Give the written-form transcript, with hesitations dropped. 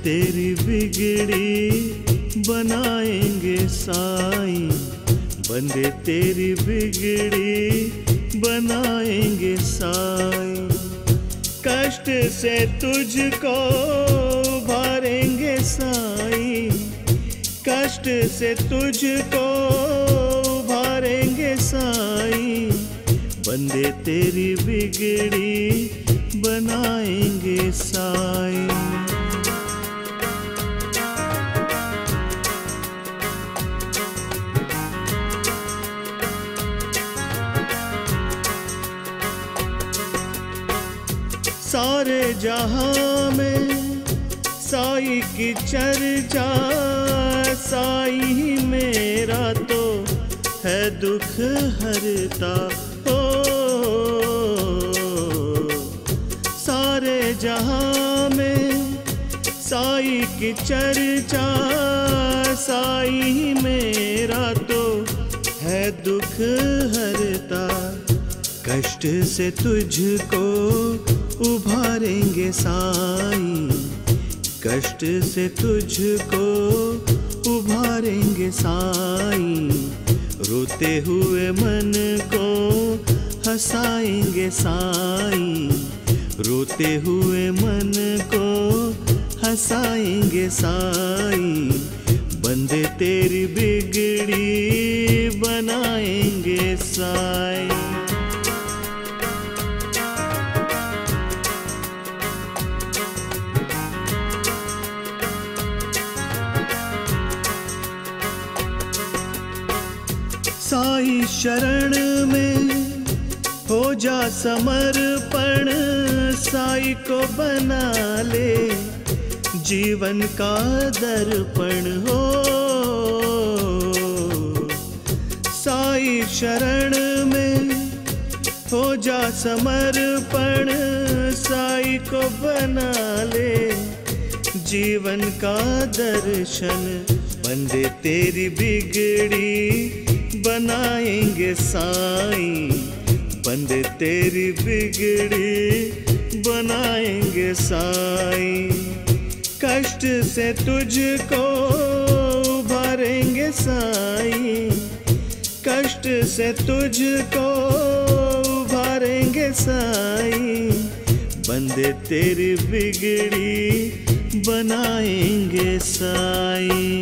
तेरी बिगड़ी बनाएंगे साईं, बंदे तेरी बिगड़ी बनाएंगे साईं। कष्ट से तुझको उभारेंगे साईं, कष्ट से तुझको उभारेंगे साईं, बंदे तेरी बिगड़ी बनाएंगे साईं। सारे जहां में साईं की चर्चा, साईं ही मेरा तो है दुख हरता हो। सारे जहां में साईं की चर्चा, साईं ही मेरा तो है दुख हरता। कष्ट से तुझको उभारेंगे साईं, कष्ट से तुझको उभारेंगे साईं, रोते हुए मन को हंसाएंगे साईं, रोते हुए मन को हंसाएंगे साईं, बंदे तेरी बिगड़ी बनाएंगे साईं। साईं शरण में हो जा समर्पण, साईं को बना ले जीवन का दर्पण हो। साईं शरण में हो जा समर्पण, साईं को बना ले जीवन का दर्शन, बंदे तेरी बिगड़ी बनाएंगे साईं, बंदे तेरी बिगड़ी बनाएंगे साईं। कष्ट से तुझको उभारेंगे साईं, कष्ट से तुझको उभारेंगे साईं, बंदे तेरी बिगड़ी बनाएंगे साईं।